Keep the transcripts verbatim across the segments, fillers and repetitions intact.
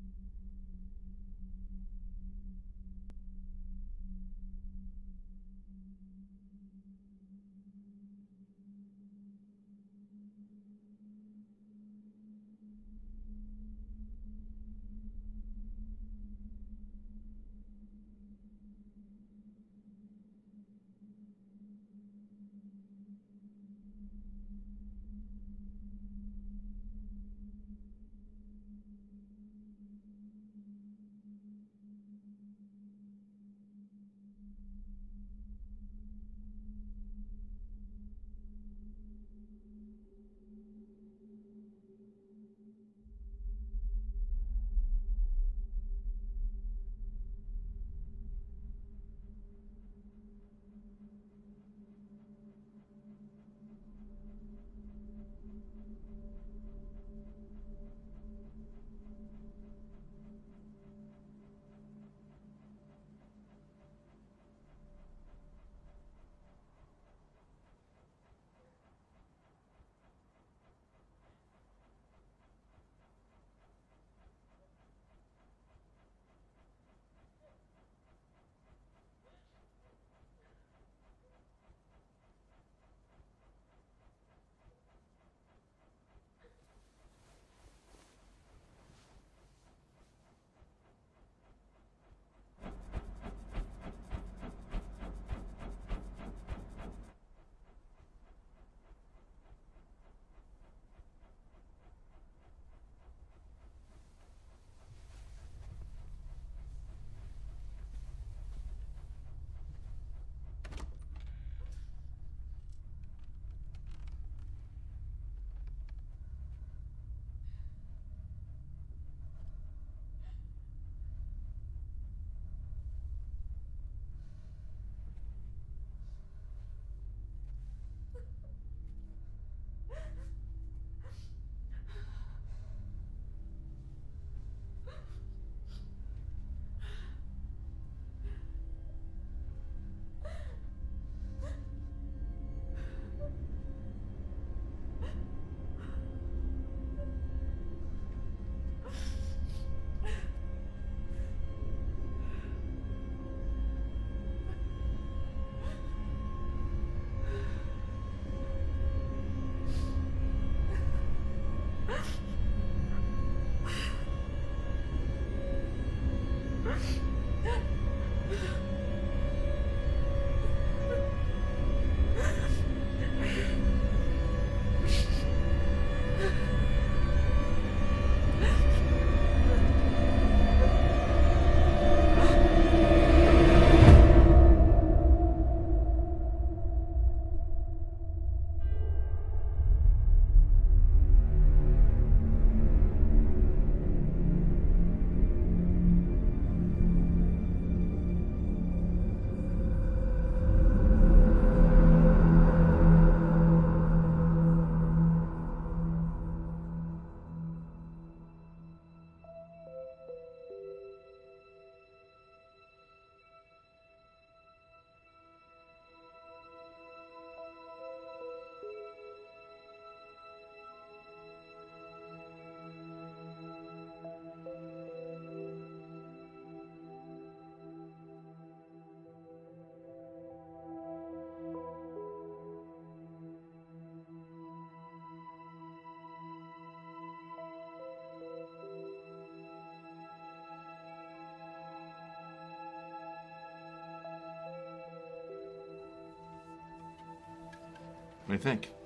What do you think?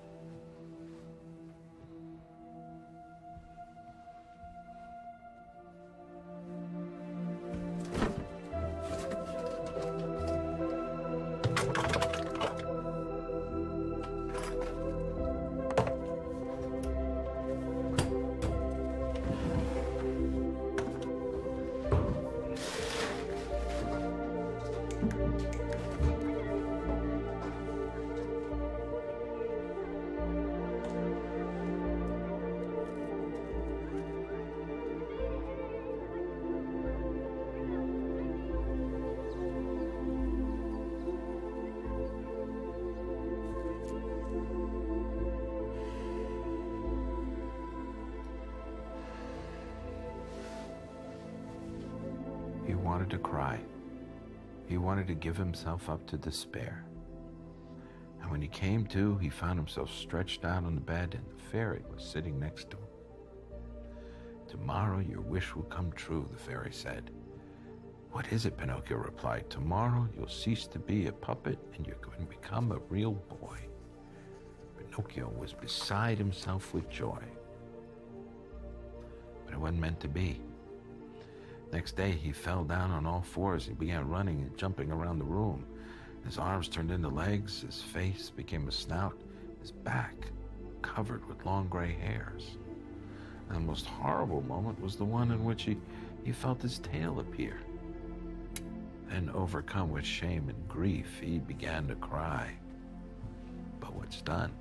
wanted to cry. He wanted to give himself up to despair. And when he came to, he found himself stretched out on the bed, and the fairy was sitting next to him. "Tomorrow your wish will come true," the fairy said. "What is it?" Pinocchio replied. "Tomorrow you'll cease to be a puppet and you're going to become a real boy." Pinocchio was beside himself with joy. But it wasn't meant to be. Next day he fell down on all fours. He began running and jumping around the room. His arms turned into legs, his face became a snout, his back covered with long gray hairs. And the most horrible moment was the one in which he, he felt his tail appear. Then, overcome with shame and grief, he began to cry. But what's done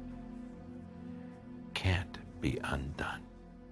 can't be undone.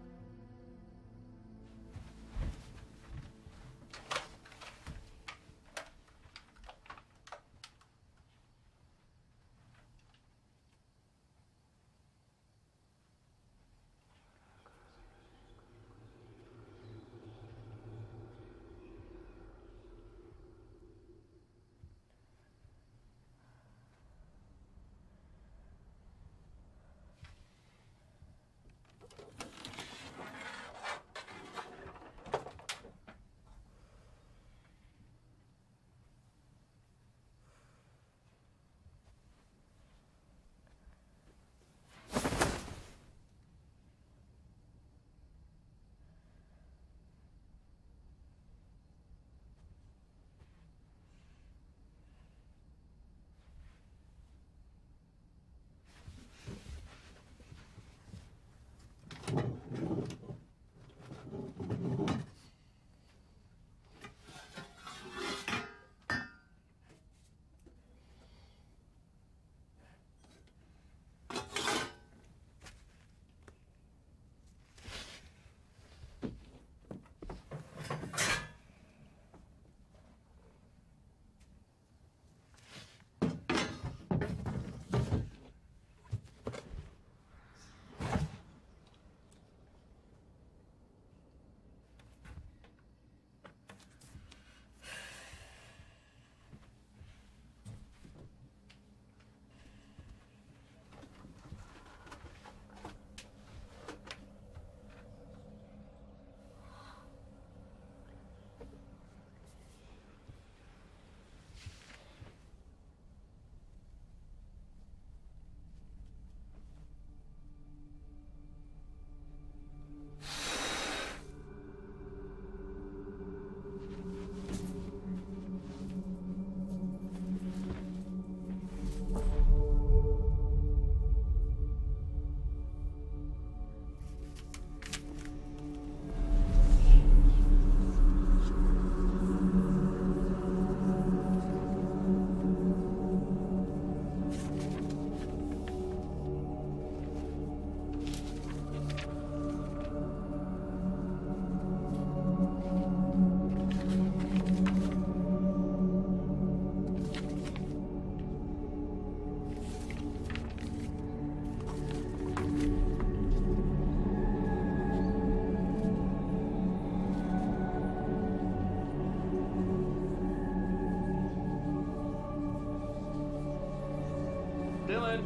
Dylan!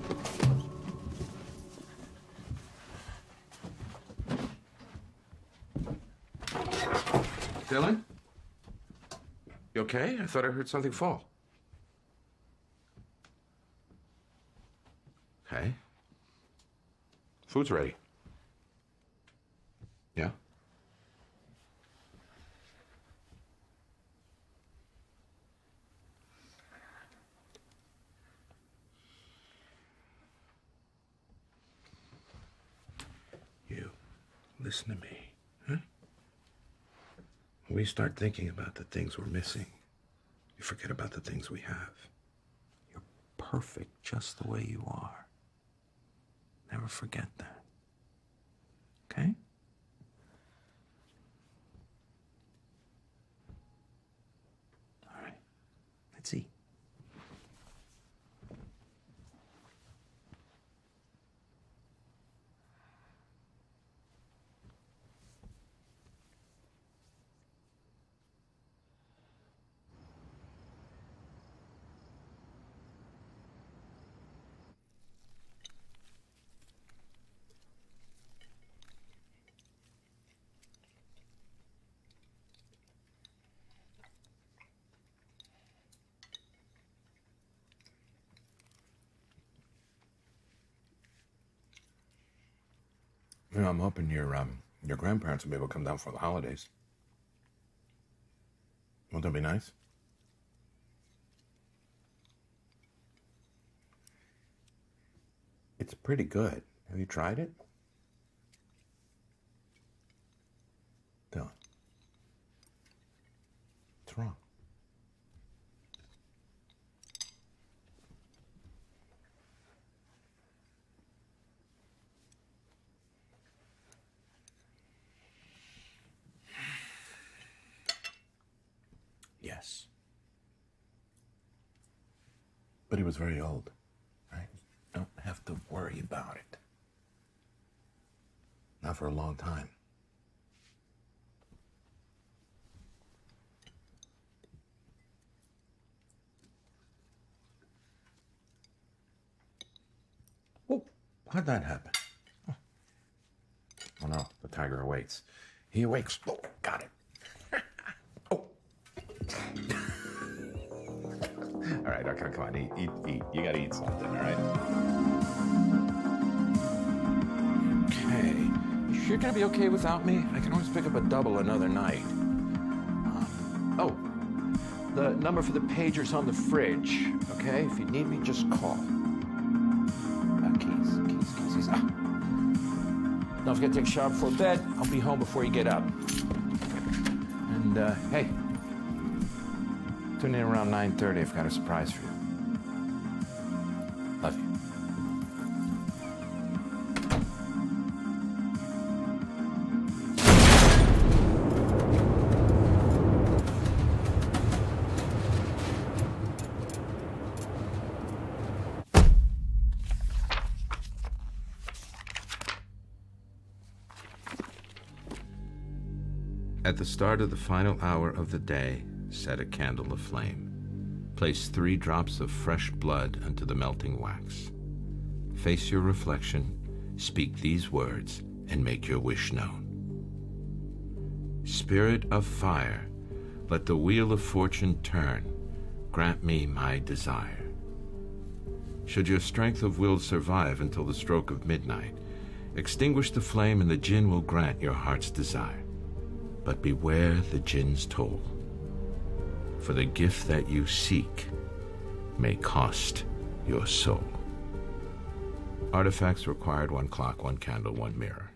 Dylan? You okay? I thought I heard something fall. Okay. Food's ready. Yeah? You, listen to me, huh? When we start thinking about the things we're missing, you forget about the things we have. You're perfect just the way you are. Never forget that. Okay? All right. Let's eat. You know, I'm hoping your um your grandparents will be able to come down for the holidays. Won't that be nice? It's pretty good. Have you tried it? Dylan. What's wrong? Yes. But he was very old, right? Don't have to worry about it. Not for a long time. Oh, how'd that happen? Oh no, the tiger awaits. He awakes. Oh, got it. Oh. All right, okay, come on, eat, eat, eat. You gotta eat something, all right? Okay. You sure gonna be okay without me? I can always pick up a double another night. Um, oh, the number for the pager's on the fridge, okay? If you need me, just call. Uh, keys, keys, keys, keys. Ah. Don't forget to take a shower before bed. I'll be home before you get up. And, uh, hey, tune in around nine thirty. I've got a surprise for you. Love you. At the start of the final hour of the day, set a candle aflame. Place three drops of fresh blood unto the melting wax. Face your reflection, speak these words, and make your wish known. Spirit of fire, let the wheel of fortune turn. Grant me my desire. Should your strength of will survive until the stroke of midnight, extinguish the flame and the jinn will grant your heart's desire. But beware the jinn's toll, for the gift that you seek may cost your soul. Artifacts required: one clock, one candle, one mirror.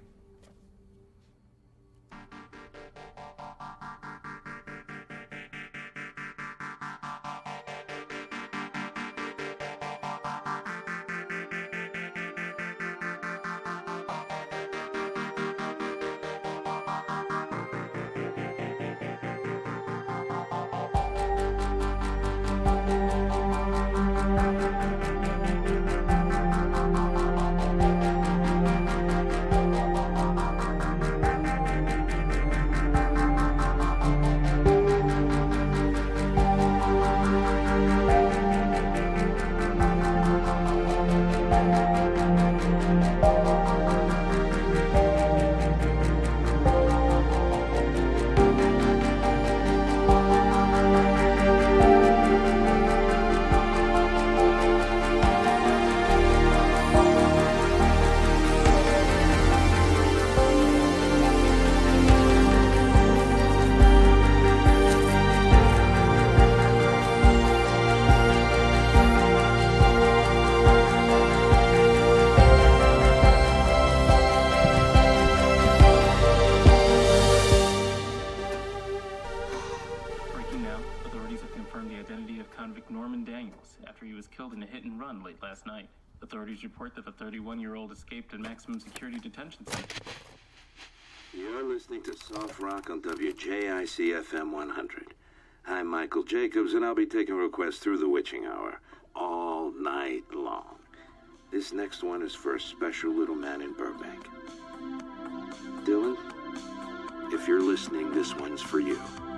Report that the thirty-one-year-old escaped in maximum security detention center. You're listening to Soft Rock on W J I C F M one hundred. I'm Michael Jacobs, and I'll be taking requests through the witching hour all night long. This next one is for a special little man in Burbank. Dylan, if you're listening, this one's for you.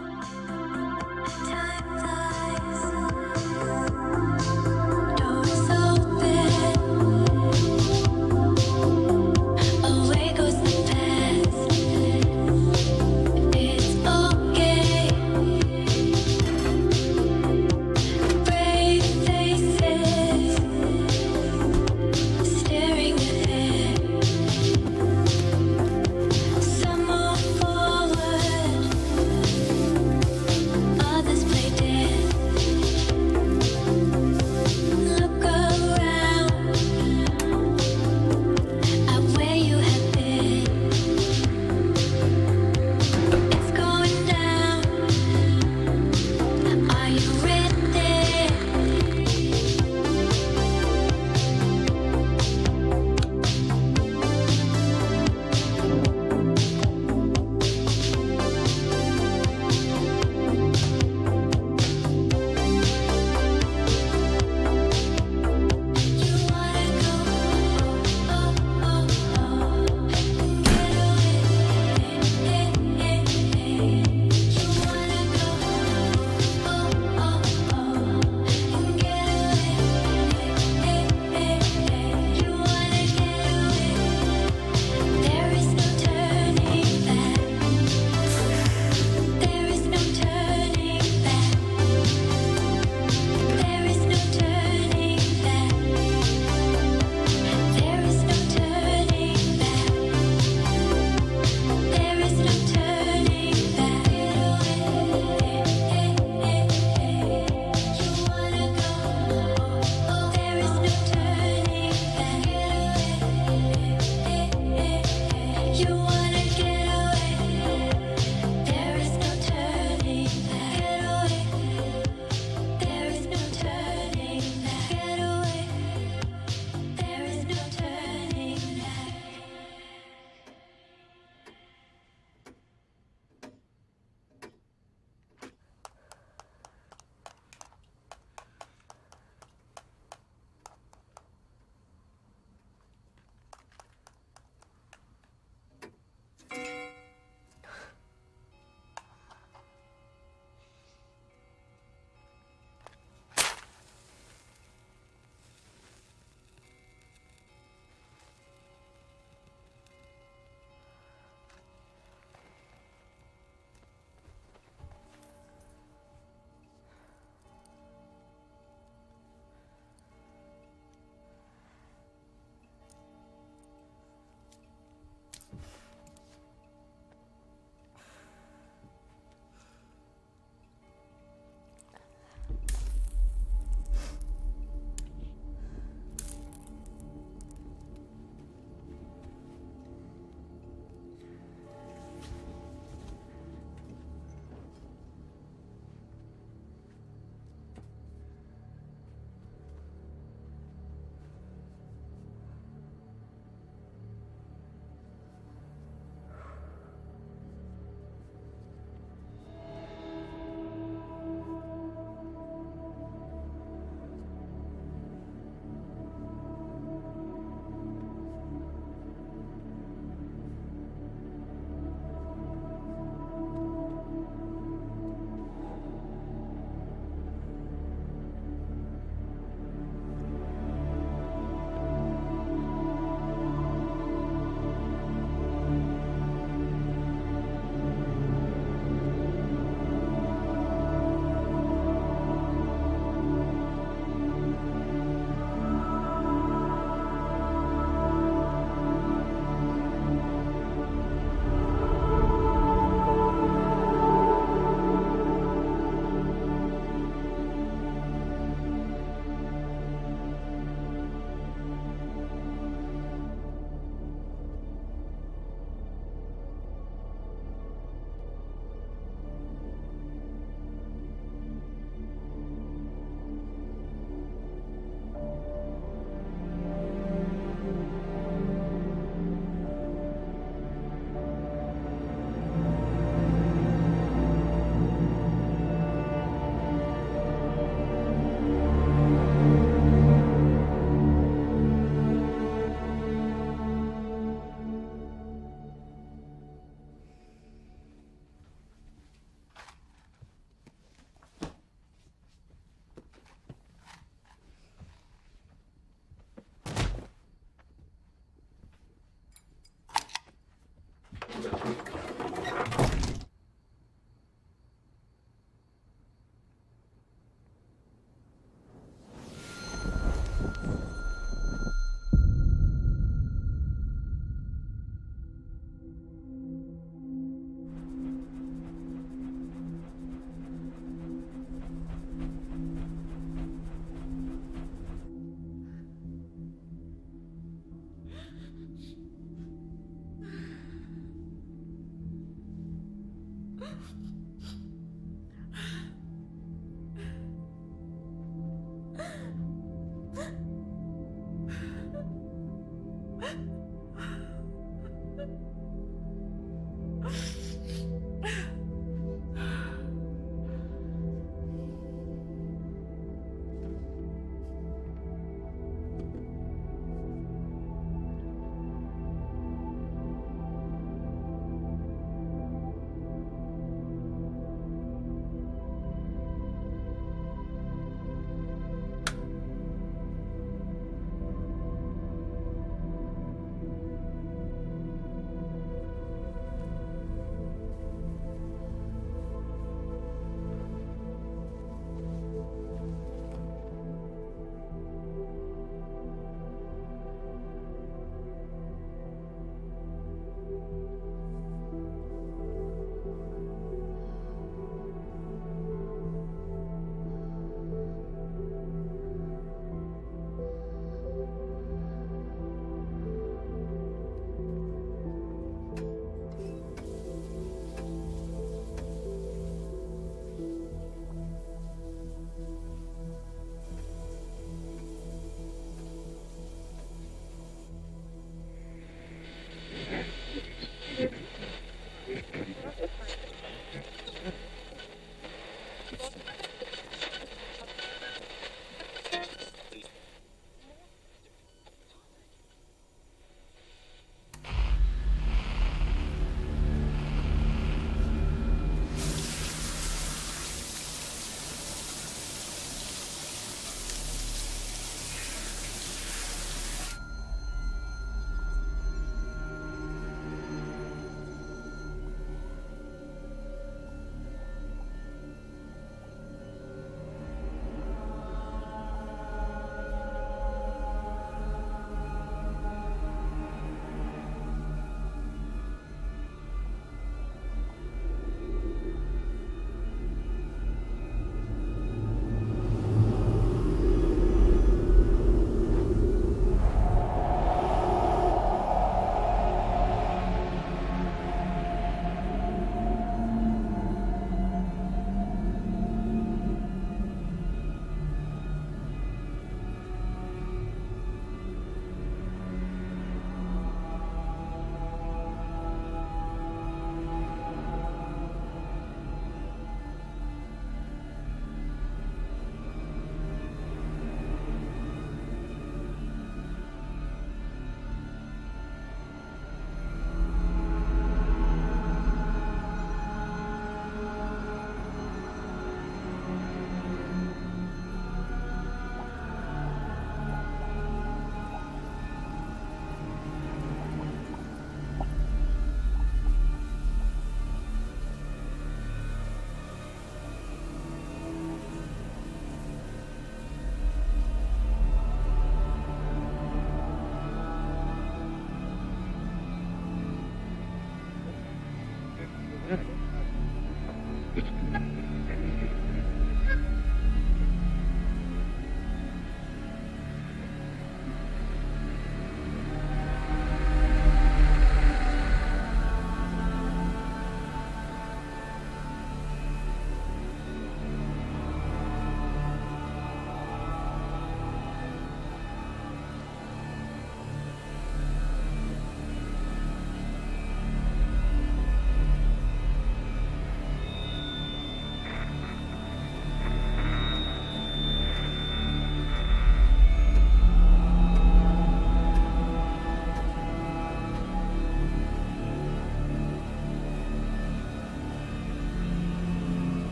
Time flies.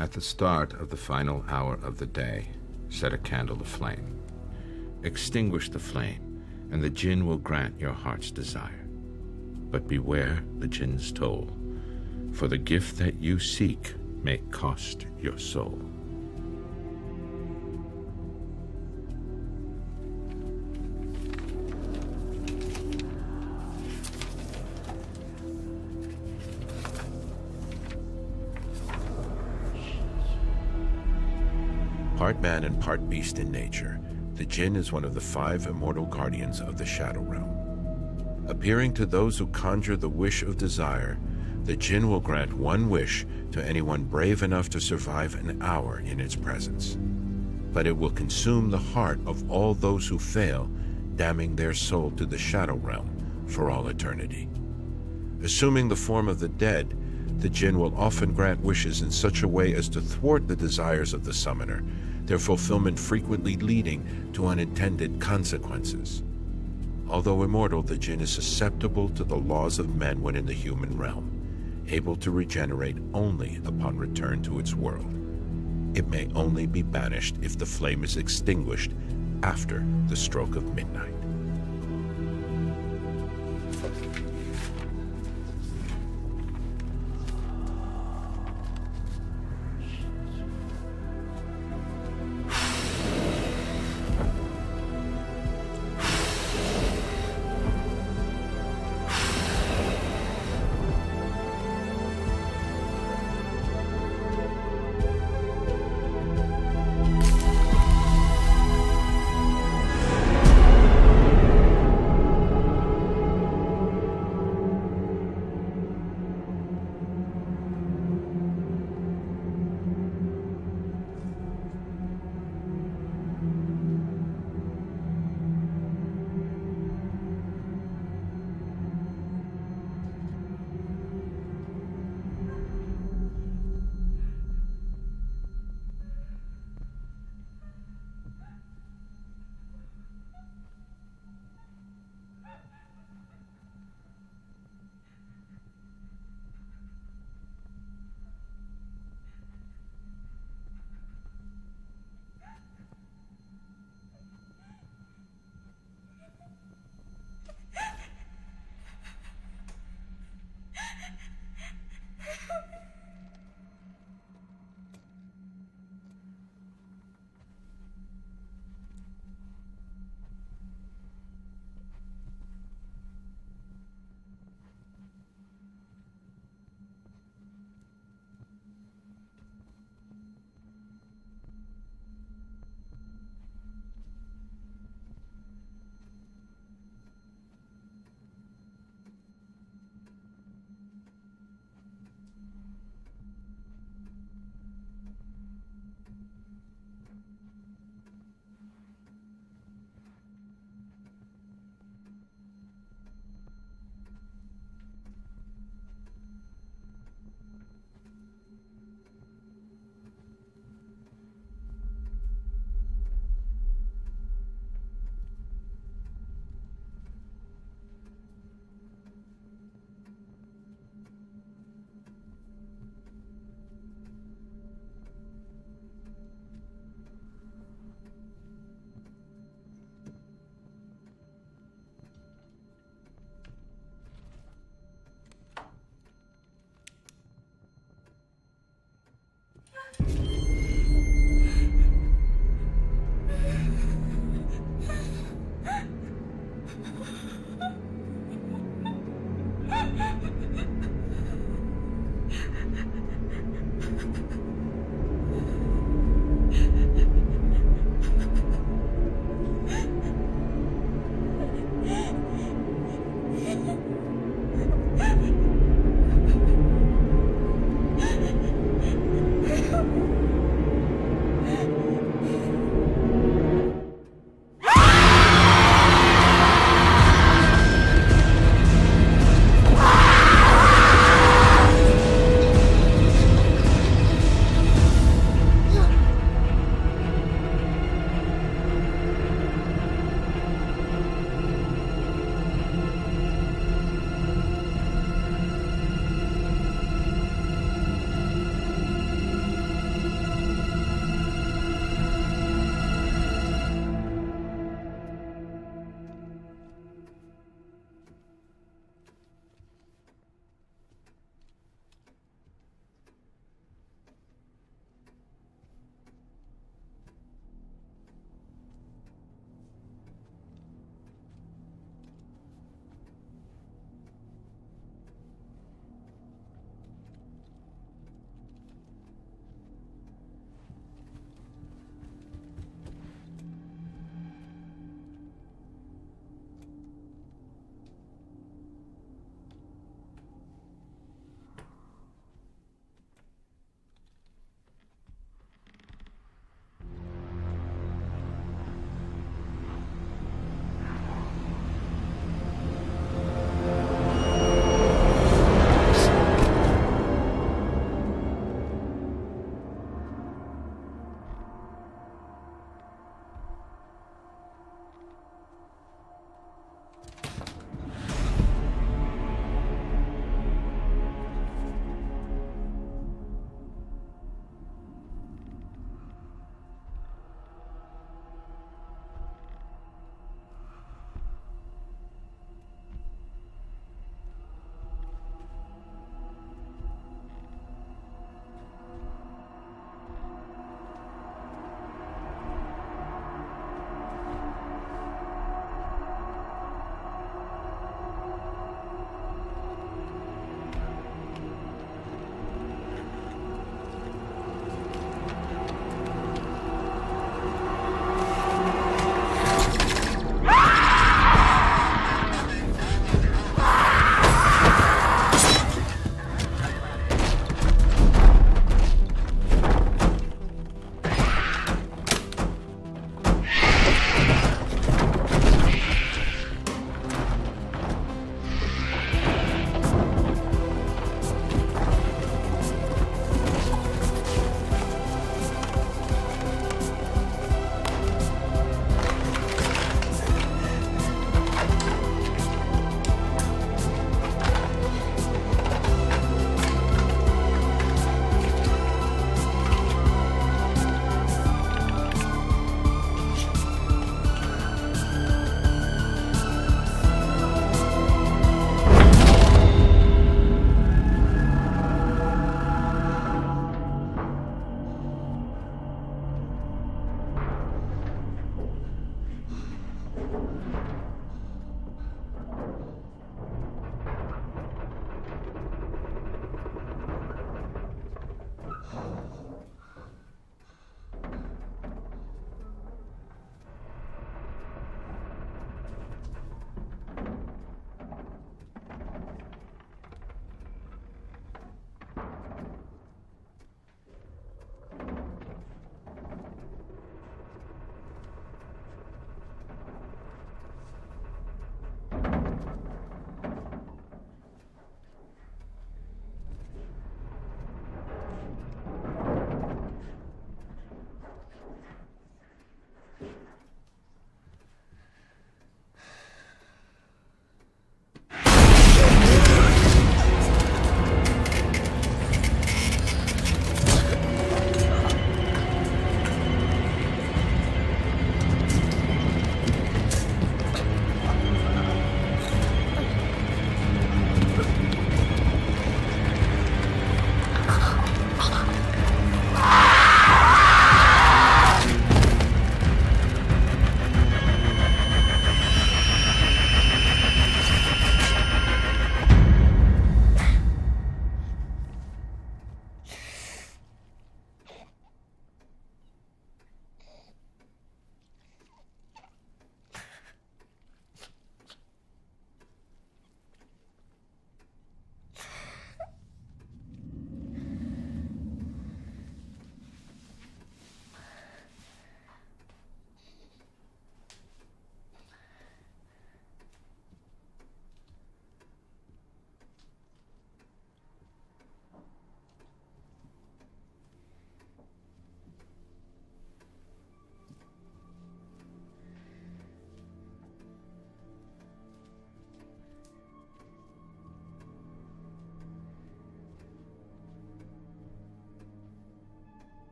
At the start of the final hour of the day, set a candle aflame. Extinguish the flame, and the jinn will grant your heart's desire. But beware the jinn's toll, for the gift that you seek may cost your soul. Part man and part beast in nature, the jinn is one of the five immortal guardians of the Shadow Realm. Appearing to those who conjure the wish of desire, the jinn will grant one wish to anyone brave enough to survive an hour in its presence. But it will consume the heart of all those who fail, damning their soul to the Shadow Realm for all eternity. Assuming the form of the dead, the jinn will often grant wishes in such a way as to thwart the desires of the summoner, their fulfillment frequently leading to unintended consequences. Although immortal, the jinn is susceptible to the laws of men when in the human realm, able to regenerate only upon return to its world. It may only be banished if the flame is extinguished after the stroke of midnight.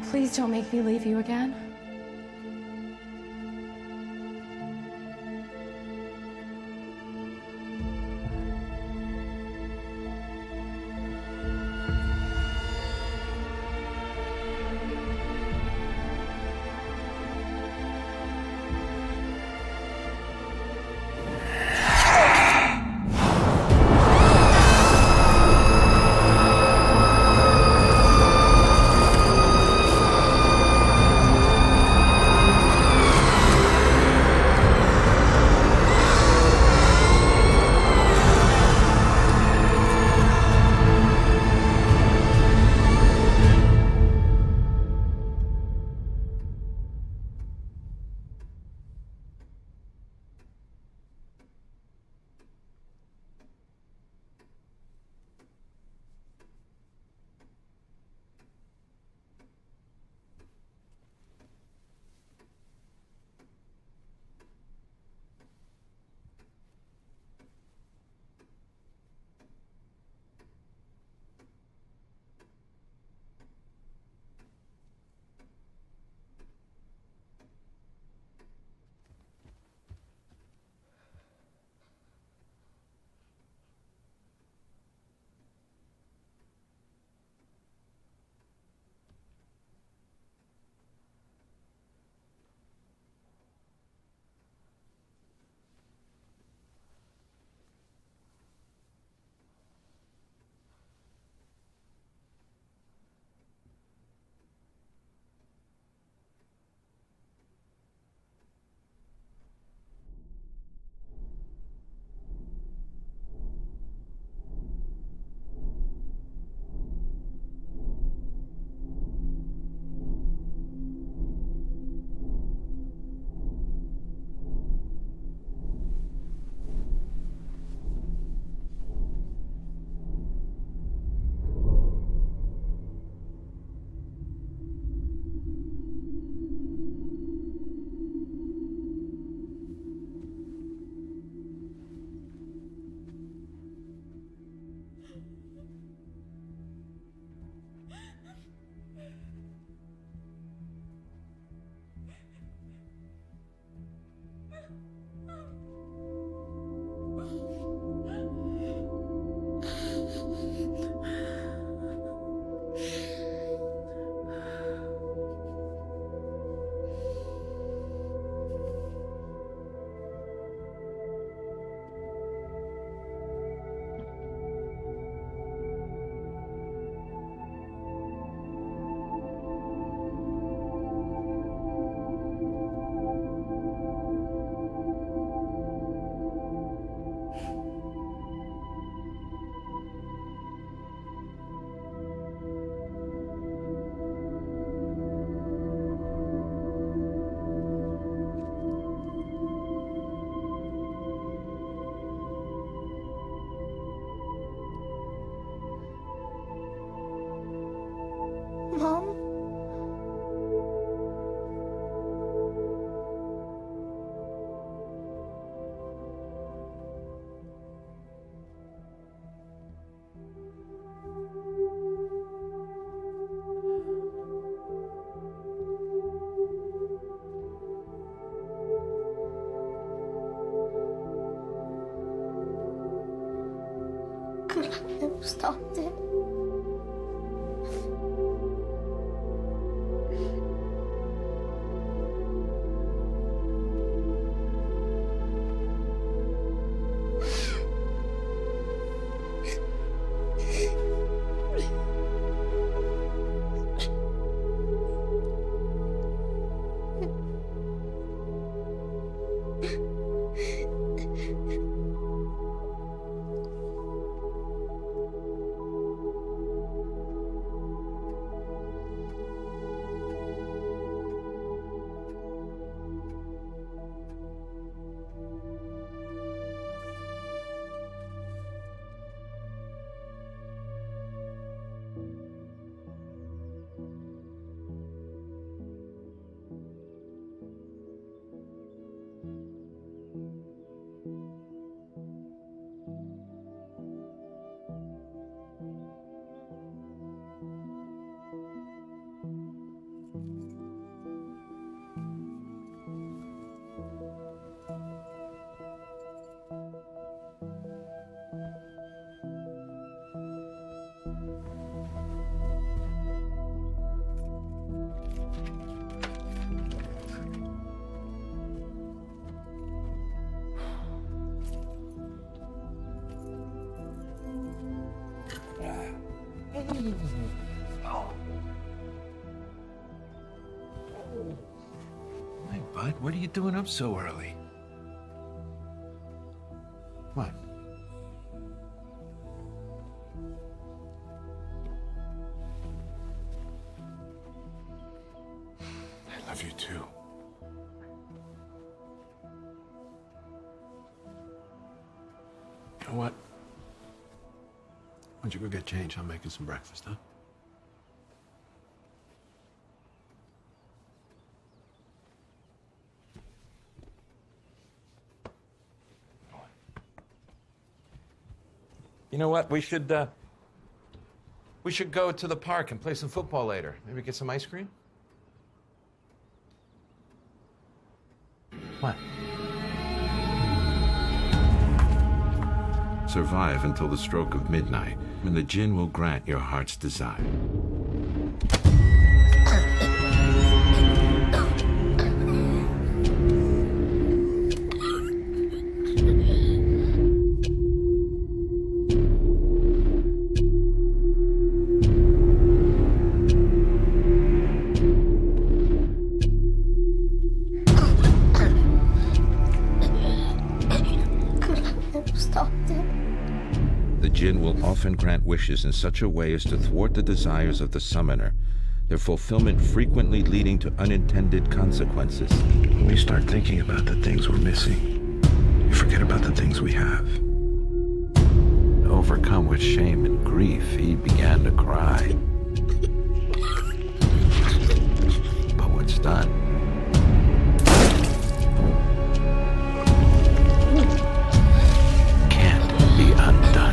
Please don't make me leave you again. Mom? Could I have stopped it? Oh. Hey, bud, what are you doing up so early? What? I love you too. You know what? Why don't you go get changed? I'm making some breakfast, huh? You know what? We should, uh, we should go to the park and play some football later. Maybe get some ice cream? What? Survive until the stroke of midnight, and the Jinn will grant your heart's desire. The Jinn will often grant wishes in such a way as to thwart the desires of the summoner, their fulfillment frequently leading to unintended consequences. When we start thinking about the things we're missing, we forget about the things we have. Overcome with shame and grief, he began to cry. But what's done can't be undone.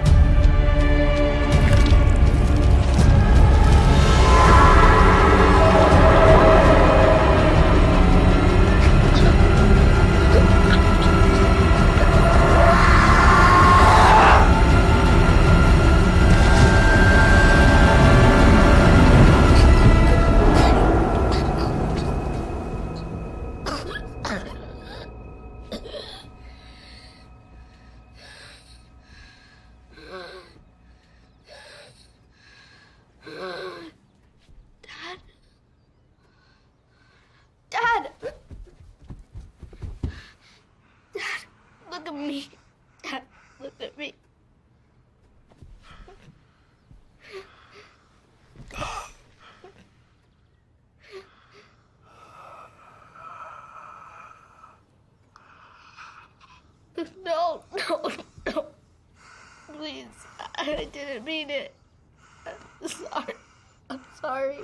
Dad! Dad, look at me. Dad, look at me. No, no, no. Please, I didn't mean it. I'm sorry. I'm sorry.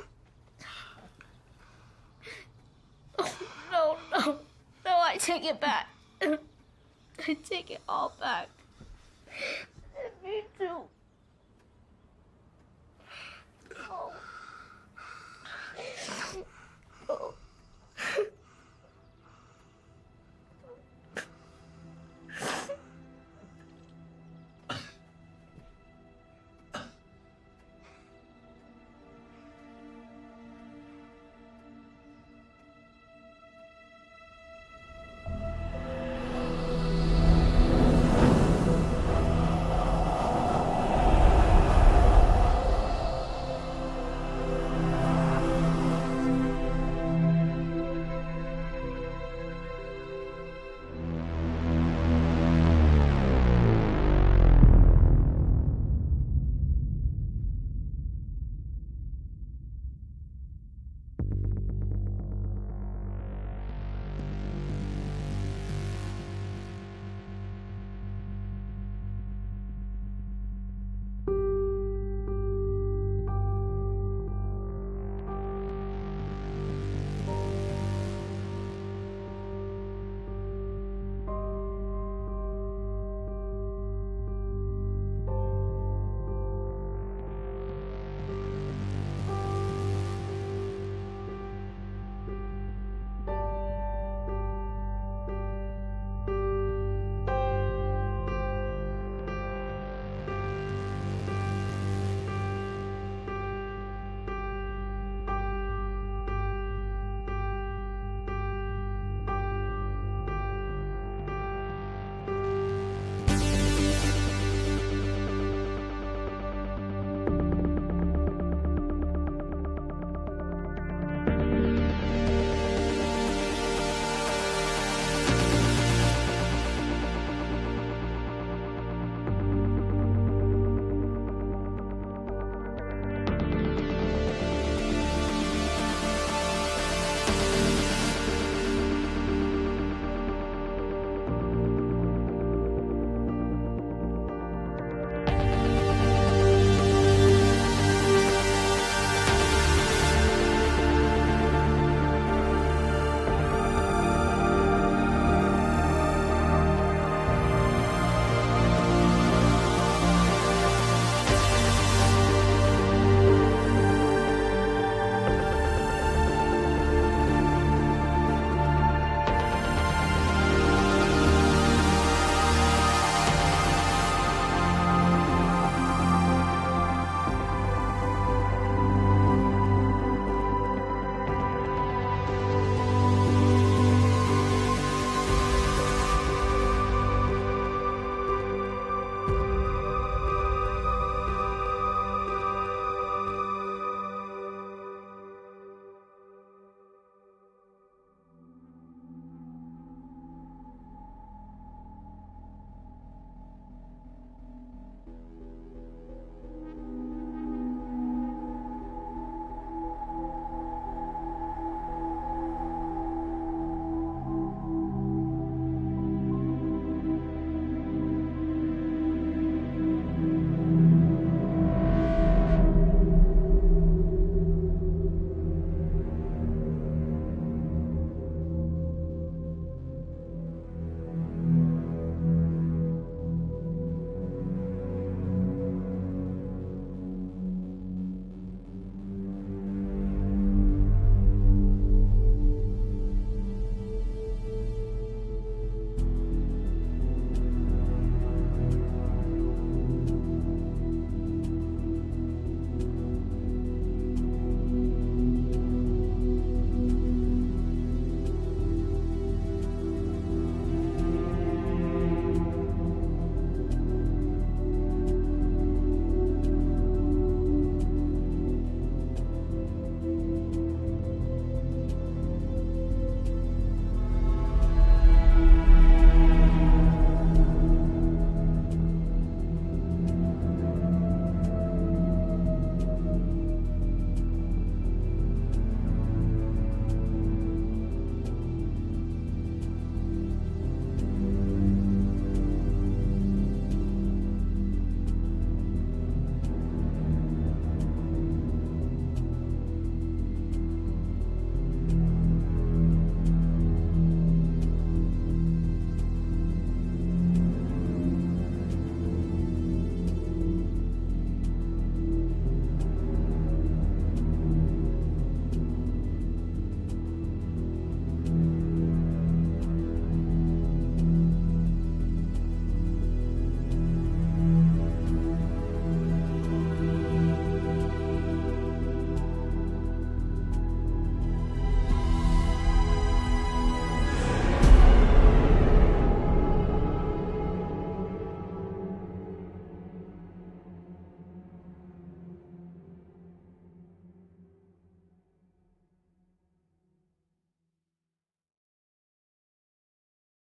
No, no, no, I take it back. I take it all back. Me too.